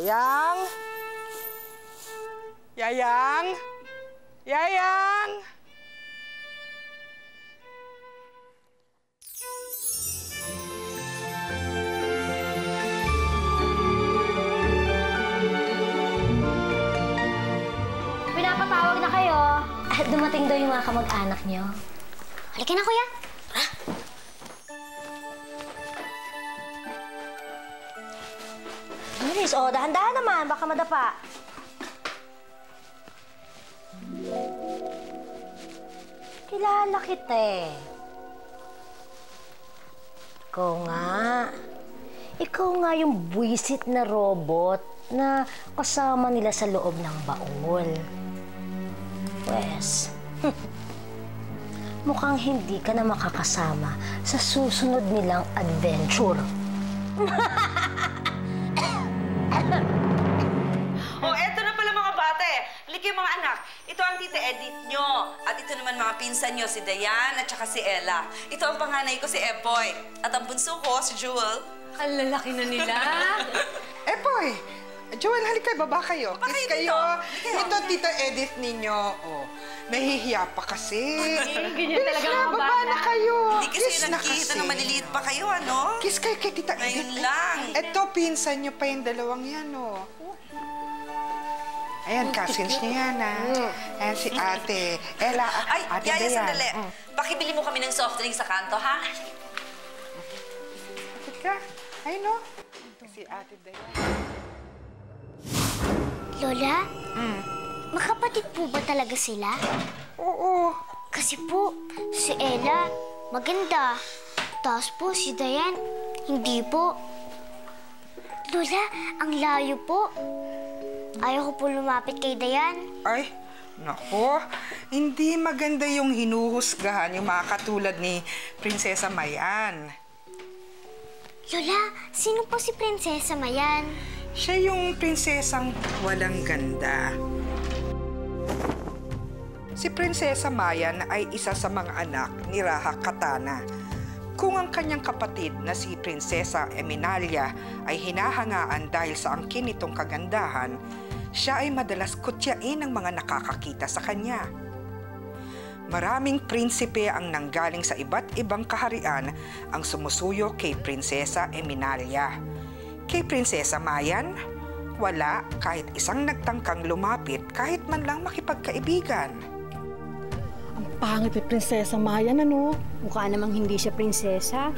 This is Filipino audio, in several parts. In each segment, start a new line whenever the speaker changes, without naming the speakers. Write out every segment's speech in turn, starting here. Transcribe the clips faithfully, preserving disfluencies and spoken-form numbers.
Yayang? Yayang? Yayang?
Pinapatawag na kayo. At dumating daw yung mga kamag-anak niyo. Halika na, kuya. Tara. Bilis, oh, dahan-dahan naman. Baka madapa. Kilala kita eh. Ikaw nga. Ikaw nga yung buwisit na robot na kasama nila sa loob ng baul. Pwes, mukhang hindi ka na makakasama sa susunod nilang adventure.
Oh, eto na pala mga bate. Halika mga anak. Ito ang tita Edith nyo. At ito naman mga pinsan nyo, si Dayan at saka si Ella. Ito ang panganay ko, si Epoy. At ang bunso ko, si Jewel.
Ang lalaki na nila.
Epoy! Joel, halika, baba kayo.
Baba
Kiss
kayo
kayo. Ito, tita Edith ninyo. Oh, nahihiya pa kasi.
Ganyan talaga mga bata.
Baba na kayo.
Hindi kasi
Kiss na
nagkikita
kasi.
na maliliit pa kayo, ano?
Kiss kayo kay tita Edith.
Ngayon lang.
Ito, pinsan nyo pa yung dalawang yan, oh. Ayan, cousins niyo yan, ah. Ayan, si ate. Ella,
Ay,
ate
Yaya,
Dayan.
sandali.
Mm.
Pakibili mo kami ng soft drink sa kanto, ha?
Teka, ayun, oh. Si ate Dayan.
Lola,
Mm.
makapatid po ba talaga sila?
Oo.
Kasi po, si Ella, maganda. Tapos po, si Dayan, hindi po. Lola, ang layo po. Ayaw ko po lumapit kay Dayan.
Ay, naku. Hindi maganda yung hinuhusgahan yung mga katulad ni Princess Mayan.
Lola, sino po si Princess Mayan?
Siya yung prinsesang walang ganda. Si Princess Mayan ay isa sa mga anak ni Raha Katana. Kung ang kanyang kapatid na si Prinsesa Emilia ay hinahangaan dahil sa angkin nitong kagandahan, siya ay madalas kutyain ng mga nakakakita sa kanya. Maraming prinsipe ang nanggaling sa iba't ibang kaharian ang sumusuyo kay Prinsesa Emilia. Kay Prinsesa Mayan, wala kahit isang nagtangkang lumapit kahit man lang makipagkaibigan.
Ang pangit ni Prinsesa Mayan, ano? Mukha namang hindi siya prinsesa.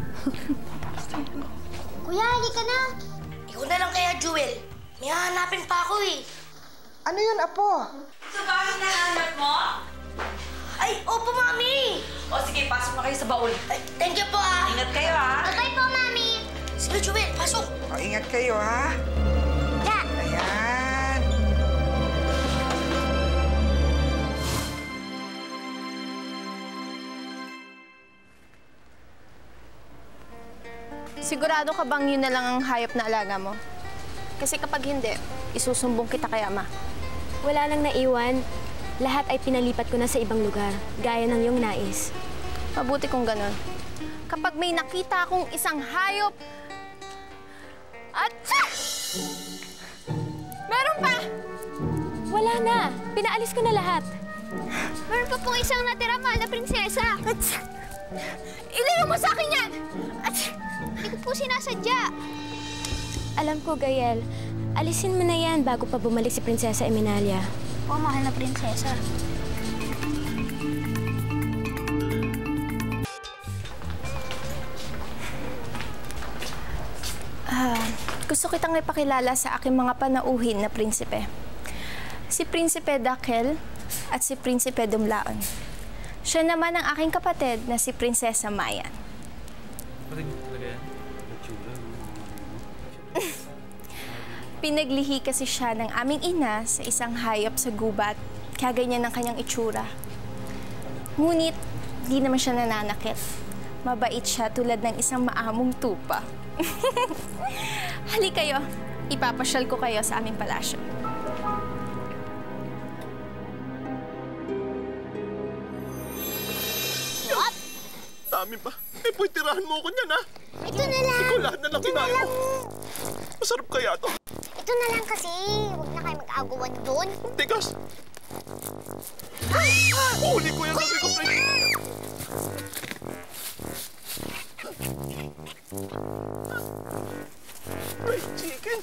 Kuya, halika na.
Ikaw na lang kaya, Jewel. May hahanapin pa ako eh.
Ano yun, Apo?
Ito ba ang hinahanap mo?
Ay, opo, Mami!
O sige, pasok na kayo sa baul.
Ay, thank you po ah.
Ingat kayo, ha?
Bye po, Mami.
Sige, Jewel, pasok.
O, ingat kayo, ha?
Ya.
Ayan.
Sigurado ka bang yun na lang ang hayop na alaga mo? Kasi kapag hindi, isusumbong kita kay Ama.
Wala nang naiwan. Lahat ay pinalipat ko na sa ibang lugar, gaya ng iyong nais.
Mabuti kung ganun. Kapag may nakita akong isang hayop... At... Meron pa!
Wala na! Pinaalis ko na lahat.
Meron pa pong isang natira, mahal na prinsesa.
Iliro mo sa akin yan!
At hindi ko po sinasadya.
Alam ko, Gayel. Alisin mo na yan bago pa bumalik si Prinsesa Emilia.
Po, mahal na prinsesa.
Ah, gusto kitang ipakilala sa aking mga panauhin na prinsipe. Si Prinsipe Dakel at si Prinsipe Dumlaon. Siya naman ang aking kapatid na si Prinsesa Mayan. Pinaglihi kasi siya ng aming ina sa isang hayop sa gubat, kaya ganyan ang kanyang itsura. Ngunit, di naman siya nananakit. Mabait siya tulad ng isang maamong tupa. Hali kayo, ipapasyal ko kayo sa aming palasyo.
What?
Dami pa. Eh, pwede tirahan mo ako niyan, ha?
Ito na lang.
Ikaw lahat na lang kinain mo. Masarap kaya to.
Ito Dito na lang kasi. Huwag na kayo mag-agawan doon.
Tigas! Huli ko yung gabi ko, Princess! Fried chicken!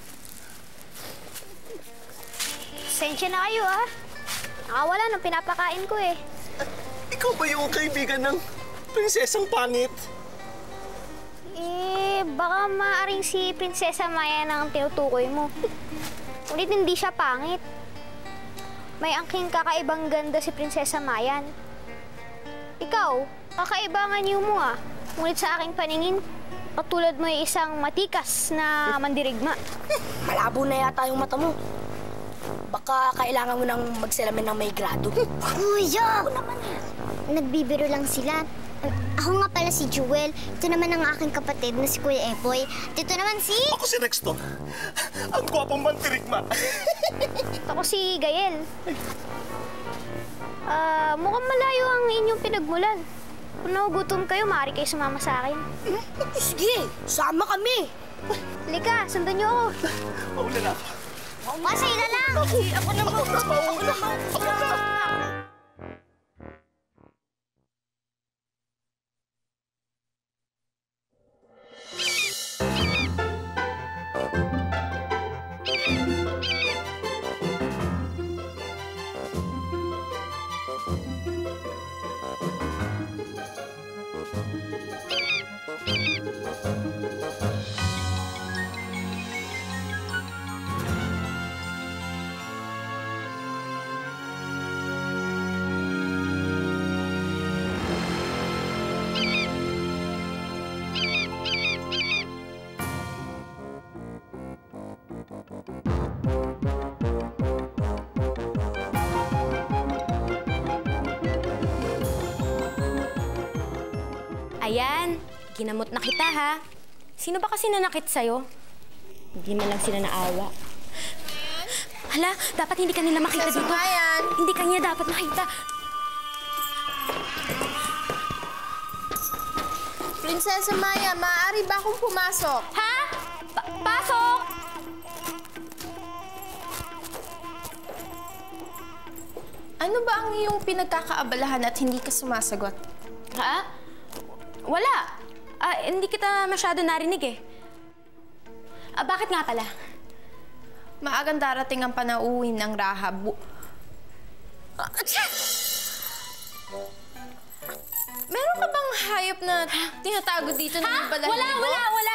Sensya na kayo, ah. Nakawala nung pinapakain ko, eh.
Ikaw ba yung kaibigan ng prinsesang pangit?
Eh, baka maaring si Prinsesa Mayan ang tinutukoy mo. Ulit hindi siya pangit. May angking kakaibang ganda si Prinsesa Mayan. Ikaw, kakaibangan niyo mo ah. Ngunit sa aking paningin, katulad mo ay isang matikas na mandirigma.
Malabo na yata yung mata mo. Baka kailangan mo nang magsalamin ng may grado.
Kuya! Ako naman eh. Nagbibiro lang sila. Ako nga pala si Jewel. Ito naman ang aking kapatid na si Kuya Epoy. Dito naman si...
Ako si Nexton. Ang gwapong mantirigma.
Ako si Gael. Ah, mukhang malayo ang inyong pinagmulan. Kung nagugutom kayo, maaari kayo sumama sa akin.
Sige, sama kami.
Halika, sundan niyo ako.
Mauna na ako.
Masay na lang!
Ako naman.
Ako na, mauna. Ako na.
Ayan, ginamot na kita ha. Sino ba kasi nanakit sa'yo? Hindi man lang sila naawa. Hala, dapat hindi kanila makita dito.
Mayan!
Hindi kanya dapat makita.
Prinsesa Mayan, maaari ba akong pumasok?
Ha? Pa pasok!
Ano ba ang iyong pinagkakaabalahan at hindi ka sumasagot?
Ha? Wala. Ah, hindi kita masyado narinig eh. Ah, bakit nga pala?
Maagang darating ang panauhin ng Rahab. Ah, meron ka bang hayop na tinatago dito na ng balahibo?
Wala, wala, wala!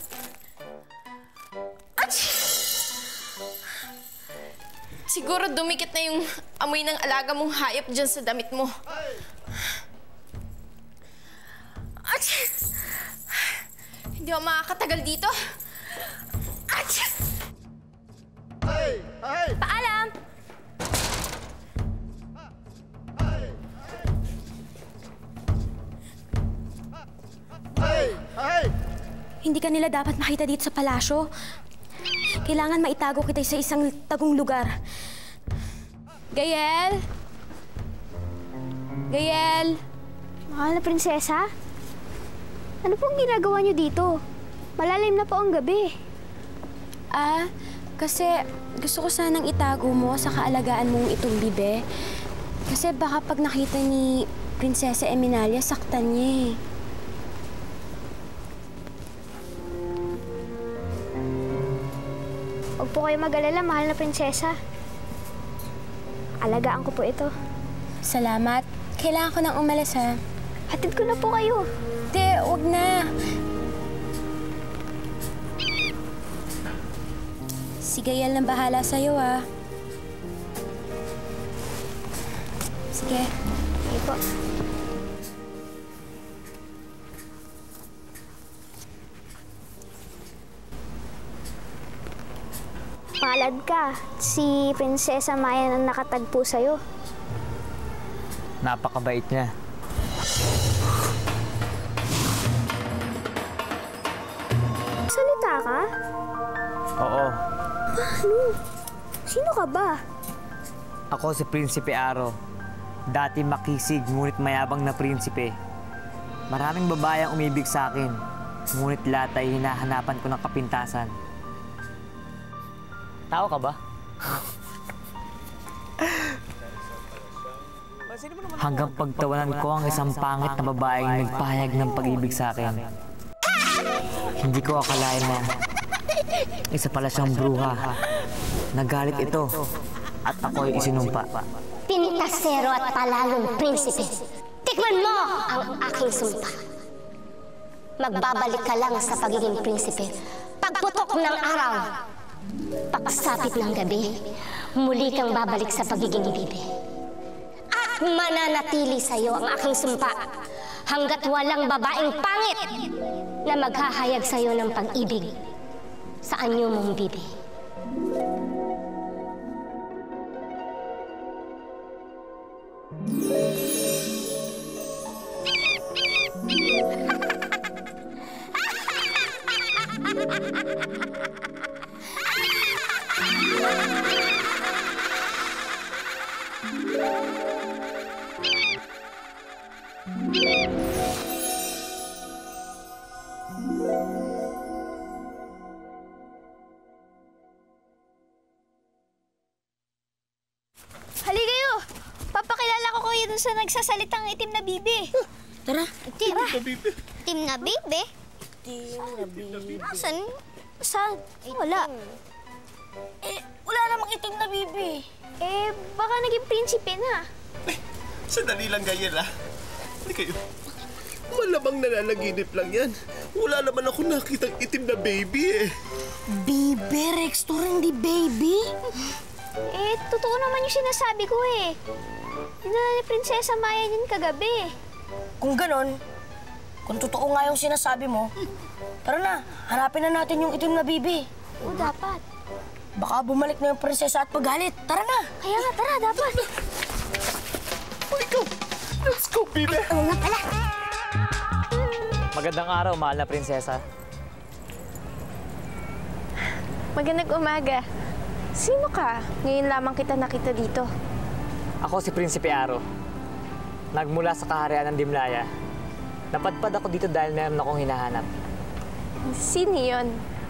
Siguro dumikit na yung amoy ng alaga mong hayop dyan sa damit mo. Hindi ako makakatagal dito.
Hey! Hey!
Paalam!
Hey! Hey!
Hindi ka nila dapat makita dito sa palasyo. Kailangan maitago kita sa isang tagong lugar. Gael? Gael?
Mahal na prinsesa? Ano pong ginagawa niyo dito? Malalim na po ang gabi.
Ah, kasi gusto ko sanang itago mo sa kaalagaan mong itong bibe. Kasi baka pag nakita ni Prinsesa Emilia, saktan niya eh.
Huwag po kayo mag-alala, mahal na prinsesa. Alagaan ko po ito.
Salamat. Kailangan ko nang umalis ha.
Hatid ko na po kayo.
Hindi, huwag na. Si Gael nang bahala sa'yo ah. Sige.
Sige po. Palad ka. Si Prinsesa Mayan ang nakatagpo sa'yo.
Napakabait niya.
Salita ka?
Oo.
Paano? Sino ka ba?
Ako si Prinsipe Aro. Dati makisig, ngunit mayabang na prinsipe. Maraming babae ang umibig sa akin, ngunit lahat ay hinahanapan ko ng kapintasan. Tao ka ba? Hanggang pagtawanan ko ang isang pangit na babaeng nagpahayag ng pag-ibig sa akin. Hindi ko akalain na isa pala siyang bruha. Nagalit ito at ako'y isinumpa.
Pintasero at palalong prinsipe, tikman mo ang aking sumpa. Magbabalik ka lang sa pagiging prinsipe pagputok ng araw. Pagsapit ng gabi, muli kang babalik sa pagiging bibi. At mananatili sa'yo ang aking sumpa hanggat walang babaeng pangit na maghahayag sa'yo ng pag-ibig sa anyo mong bibi.
Hali kayo! Papakilala ko kayo dun sa nagsasalitang itim na bibi.
Tara.
Itim na bibi? Itim na bibi?
Itim na bibi.
Asan? Saan? Wala.
Eh, wala namang itim na bibi.
Eh, baka naging prinsipe na.
Eh, sandali lang ganyan ah. Hindi kayo. Malamang nananaginip lang yan. Wala naman ako nakitang itim na baby eh.
Bibi, Rextor, hindi baby?
Eh, totoo naman yung sinasabi ko eh. Dinala ni Princess Mayan yun kagabi.
Kung ganon, kung totoo nga yung sinasabi mo, tara na, hanapin na natin yung itim na bibi.
Oo, dapat.
Baka bumalik na yung prinsesa at pagalit. Tara na!
Kaya nga, tara, dapat.
O ikaw, let's go, bibi!
Oo nga pala.
Magandang araw, mahal na prinsesa.
Magandang umaga. Sino ka? Ngayon lamang kita nakita dito.
Ako si Prinsipe Aro. Nagmula sa kaharian ng Dimlaya. Napadpad ako dito dahil meron akong hinahanap.
Sino yun?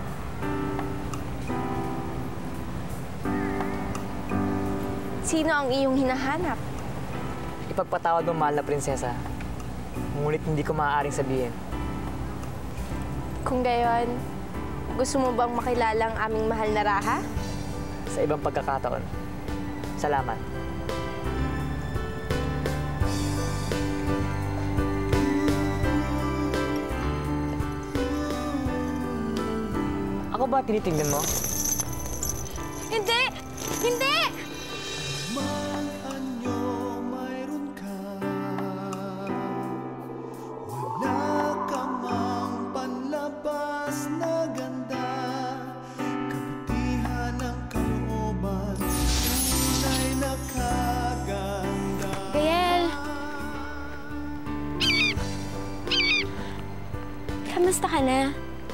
Sino ang iyong hinahanap?
Ipagpatawad mo, mahal na prinsesa. Ngunit hindi ko maaaring sabihin.
Kung gayon, gusto mo bang makilala ang aming mahal na Raha?
Sa ibang pagkakataon. Salamat. Ako ba tinitingnan mo?
Hindi! Hindi!
Kamusta ka na?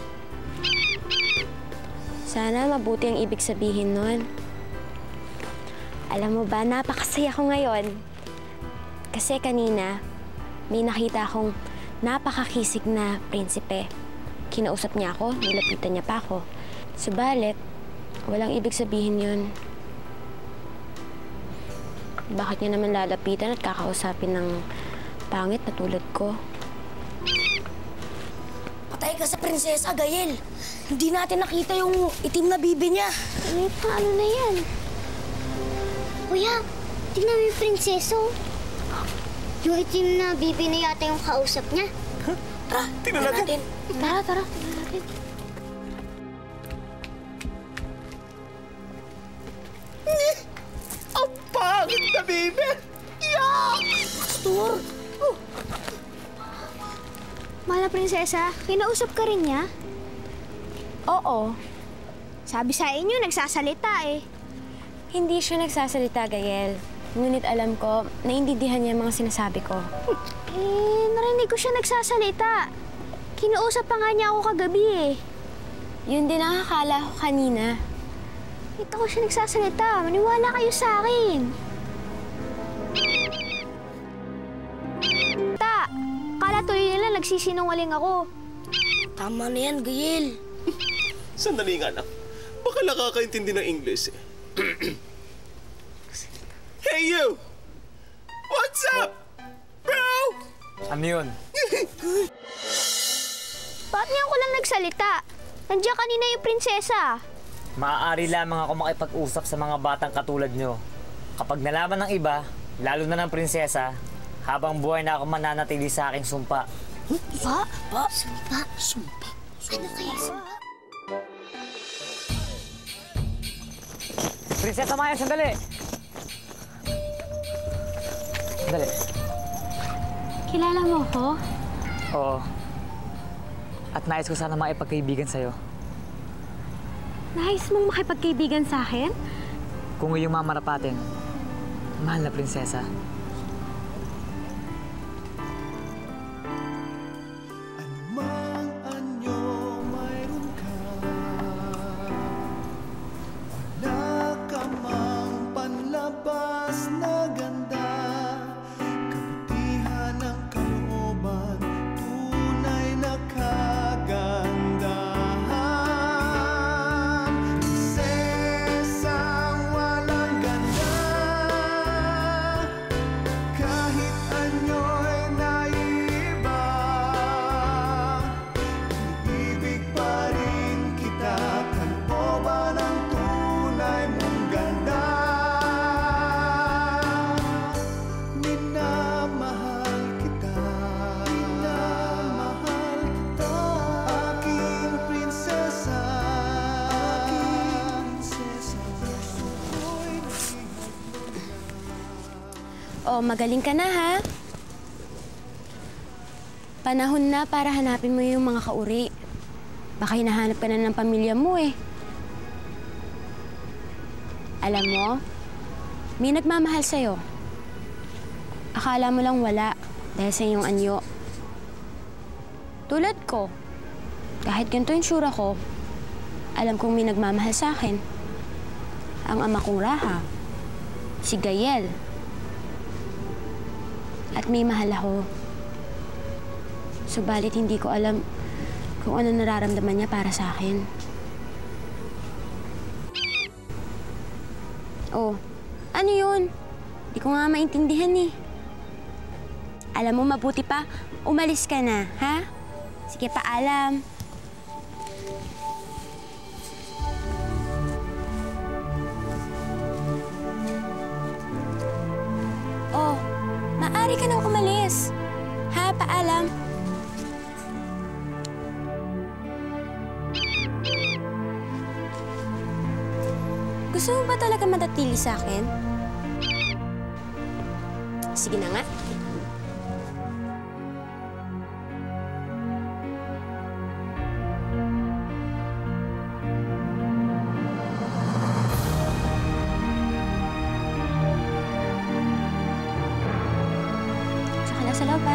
Sana mabuti ang ibig sabihin nun. Alam mo ba, napakasaya ko ngayon. Kasi kanina, may nakita akong napakakisig na prinsipe. Kinausap niya ako, nilapitan niya pa ako. Subalit, walang ibig sabihin yun. Bakit niya naman lalapitan at kakausapin ng pangit na tulad ko?
Patay ka sa prinsesa, Gayel. Hindi natin nakita yung itim na bibi niya.
Eh, paano na yan? Kuya, tingnan mo yung prinseso. Yung itim na bibi na yata yung kausap niya.
Huh? Tara, tingnan natin.
Tara, tara, tingnan natin.
Eh, ang pangit na bibi! Yuck!
Pastor!
Oh. Mahal na prinsesa, kinausap ka rin niya?
Oo.
Sabi sa inyo, nagsasalita eh.
Hindi siya nagsasalita, Gayel. Ngunit alam ko, naiintindihan niya ang mga sinasabi ko.
Eh, narinig ko siya nagsasalita. Kinausap pa nga niya ako kagabi eh.
Yun din ang akala ko kanina.
Ito ko siya nagsasalita. Maniwala kayo sa akin. Ta, kala tuloy nila nagsisinungaling ako.
Tama na yan, Gayel.
Sandali nga lang. naman ka nakakaintindi ng English eh. Hey you! What's up, bro?
Ano yun?
Ba't niya ako lang nagsalita? Nandiyan kanina yung prinsesa.
Maaari lamang ako makipag-usap sa mga batang katulad nyo. Kapag nalaman ng iba, lalo na ng prinsesa, habang buhay na ako mananatili sa aking sumpa.
Pa? Pa? Sumpa? Sumpa? Ano kaya sumpa?
Prinsesa Mayan, sandali! Sandali.
Kilala mo ko?
Oo. At nais ko sana makipagkaibigan sa'yo.
Nais mong makipagkaibigan sa akin?
Kung iyong mamarapatin, mahal na prinsesa.
Oh, magaling ka na, ha? Panahon na para hanapin mo yung mga kauri. Baka hinahanap ka na ng pamilya mo, eh. Alam mo, may nagmamahal sa'yo. Akala mo lang wala dahil sa iyong anyo. Tulad ko, kahit ganito yung sura ko, alam kong may nagmamahal sa akin. Ang ama kong Raha, si Gayel. At may mahal ako. Subalit hindi ko alam kung ano nararamdaman niya para sa akin. Oh, ano yun? Di ko nga maintindihan eh. Alam mo, mabuti pa, umalis ka na, ha? Sige, paalam. Oh, maaari ka nang umalis. Ha, paalam. Gusto mo ba talaga matatili sa akin? Sige na nga. Tsaka na sa loob, ha?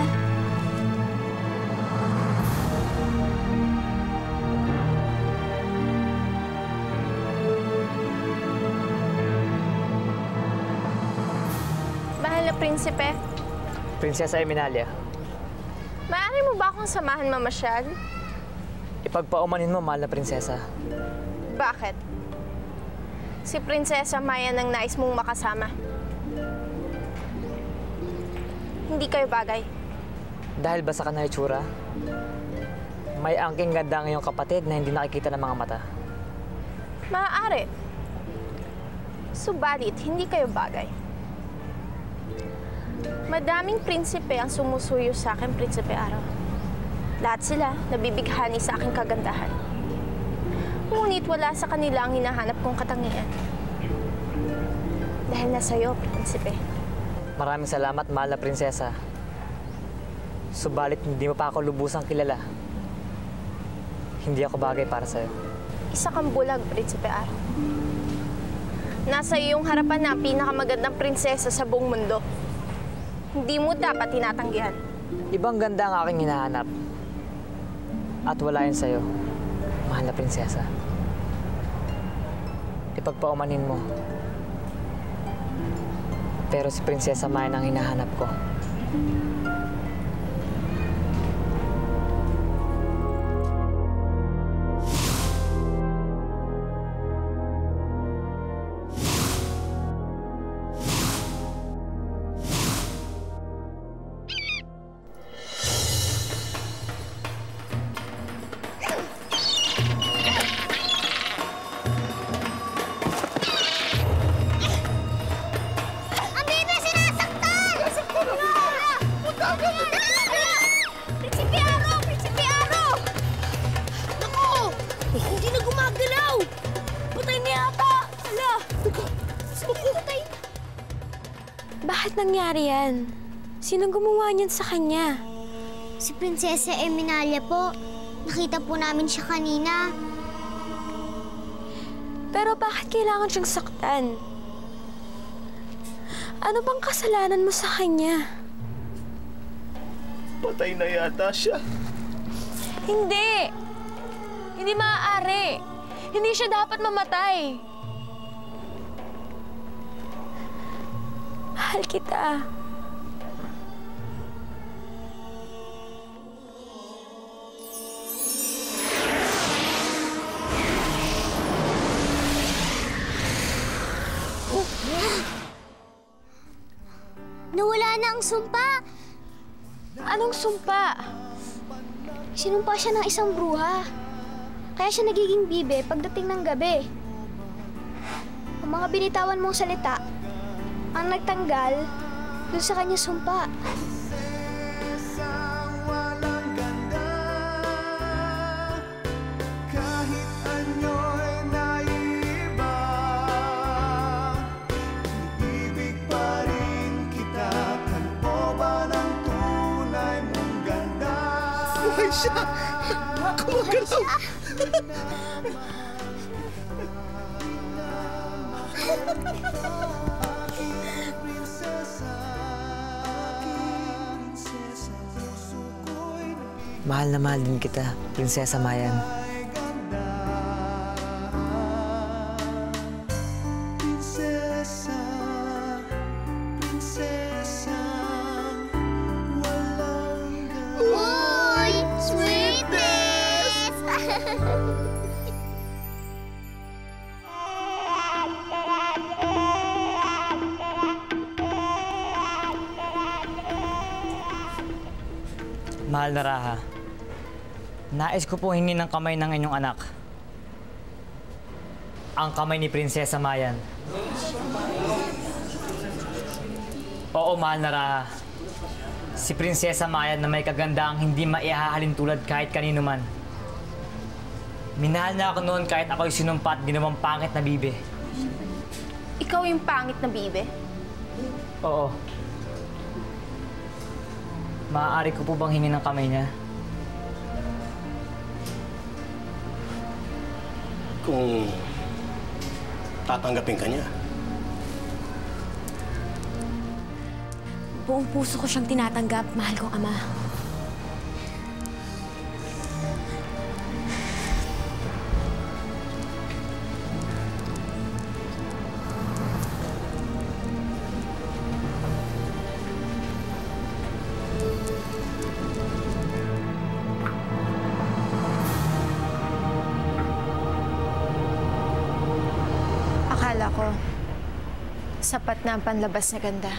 Prinsipe?
Prinsesa Eminalia.
Maaari mo ba akong samahan mamasyal?
Ipagpaumanin mo, mahal na prinsesa.
Bakit? Si Princesa Mayan ang nais mong makasama. Hindi kayo bagay.
Dahil ba sa kanang itsura? May angking ganda ang iyong kapatid na hindi nakikita ng mga mata.
Maaari. Subalit, hindi kayo bagay. Madaming prinsipe ang sumusuyo sa akin, Prinsipe Aro. Lahat sila nabibighani sa aking kagandahan. Ngunit wala sa kanila ang hinahanap kong katangian. Dahil nasa iyo, Prinsipe.
Maraming salamat, mahal na prinsesa. Subalit, hindi mo pa ako lubusang kilala. Hindi ako bagay para sa'yo.
Isa kang bulag, Prinsipe Aro. Nasa iyong harapan na ang pinakamagandang prinsesa sa buong mundo. Hindi mo dapat tinatanggihan.
Ibang ganda ang aking hinahanap. At wala yun sa'yo, mahal na prinsesa. Ipagpaumanin mo. Pero si Prinsesa Mayan ang hinahanap ko.
Bakit nangyari yan? Sinong gumawa niyan sa kanya?
Si Prinsesa Eminalia po. Nakita po namin siya kanina.
Pero bakit kailangan siyang saktan? Ano bang kasalanan mo sa kanya?
Patay na yata siya.
Hindi! Hindi maaari! Hindi siya dapat mamatay! Mahal kita.
Nawala na ang sumpa.
Anong sumpa?
Sinumpa siya ng isang bruha. Kaya siya nagiging bibe pagdating ng gabi. Ang mga binitawan mong salita ang nagtanggal dun sa kanya sumpa.
Buhay siya! Kumagalaw!
Mahal na mahal din kita, Prinsesa Mayan.
Uy! Sweetness!
Mahal na Raha, nais ko po hingin ng kamay ng inyong anak. Ang kamay ni Prinsesa Mayan. Oo, mahal na Raha. Si Prinsesa Mayan na may kagandaang hindi maihahalin tulad kahit kanino man. Minahal na ako noon kahit ako'y sinumpa at ginawang pangit na bibe.
Ikaw yung pangit na bibe?
Oo. Maaari ko po bang hingin ng kamay niya?
Kung tatanggapin ka niya.
Buong puso ko siyang tinatanggap, mahal kong ama.
Akala ko, sapat na ang panlabas na ganda.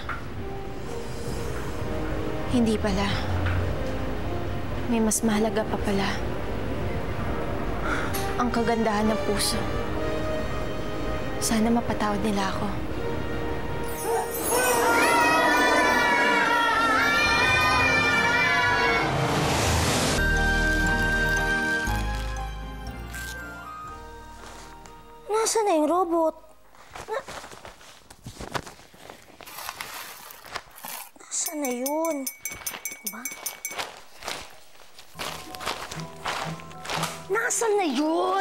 Hindi pala. May mas mahalaga pa pala. Ang kagandahan ng puso. Sana mapatawad nila ako.
Nasaan na yung robot? Na... Nasaan na yun? Ba? Nasaan na yun?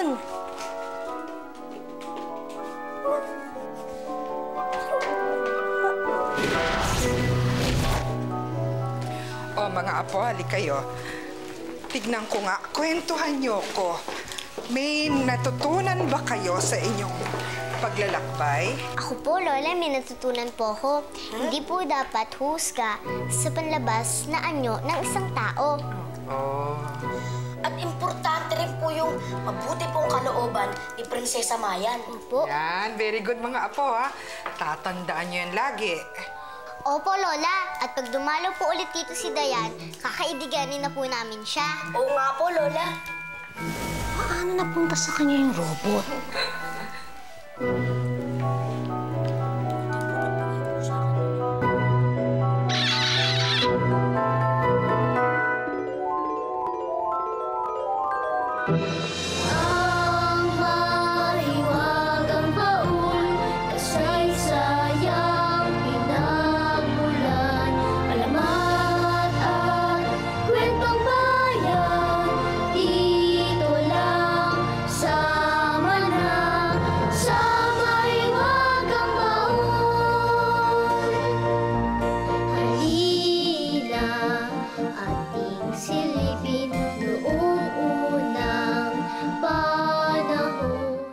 O mga apo, halik kayo. Tignan ko nga, kwentuhan niyo ko. May natutunan ba kayo sa inyong paglalakbay?
Ako po, Lola, may natutunan po ako. Hindi po dapat husga sa panlabas na anyo ng isang tao.
Oh.
At importante rin po yung mabuti pong kalooban ni Prinsesa Mayan.
Opo.
Yan, very good mga apo ha. Tatandaan niyo yan lagi.
Opo, Lola. At pag dumalaw po ulit dito si Dayan, kakaibiganin na po namin siya.
Oo nga po, Lola. Paano napunta sa kanya yung robot?